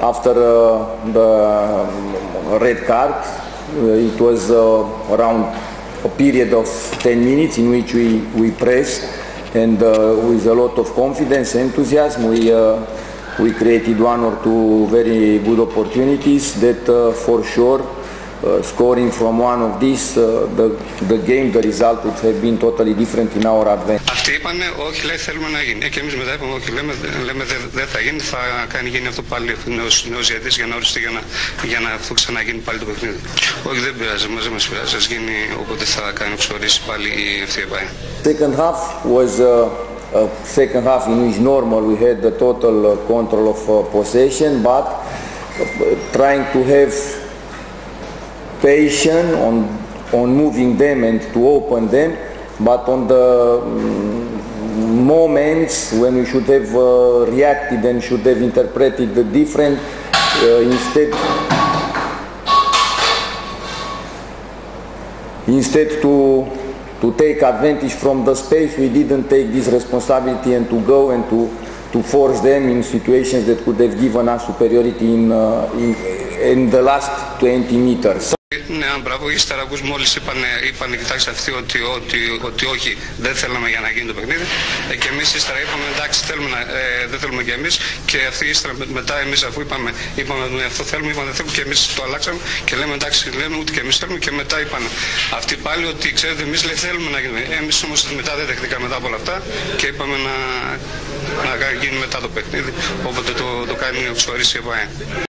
after the red card. It was around a period of 10 minutes in which we pressed, and with a lot of confidence, enthusiasm, we created one or two very good opportunities that for sure, scoring from one of these, the game, the result would have been totally different in our advantage. Αυτοί είπανε όχι, λέει, θέλουμε να γίνει. Και εμείς μετά είπαμε όχι, λέμε δεν θα γίνει, θα κάνει γίνει αυτό πάλι νέος διαιτητής για να οριστεί για να ξαναγίνει πάλι το παιχνίδι. Όχι, δεν πειράζει, μαζί μας πειράζει, ας γίνει όποτε θα κάνει ξορίσει πάλι η ευθεία. Second half was a second half in which normal we had the total control of possession, but trying to have patience on moving them and to open them, but on the moments when we should have reacted and should have interpreted the different, instead to take advantage from the space, we didn't take this responsibility and to go and to force them in situations that could have given us superiority in the last 20 meters. Ναι, μπράβο, ύστερα ακούς μόλις είπανε κοιτάξτε αυτοί ότι όχι, δεν θέλαμε για να γίνει το παιχνίδι, και εμείς ύστερα είπαμε εντάξει δεν θέλουμε και εμείς, και αυτοί ύστερα μετά εμείς αφού είπαμε ναι, αυτό θέλουμε, είπαμε δεν θέλουμε, και εμείς το αλλάξαμε και λέμε εντάξει, λέμε ούτε και εμείς θέλουμε, και μετά είπαν αυτοί πάλι ότι ξέρετε εμείς θέλουμε να γίνει, εμείς όμως μετά δεν δεχτήκαμε μετά από όλα αυτά και είπαμε να γίνει μετά το παιχνίδι, όποτε το κάνει ο Ξορής η ΕΠΑΕ.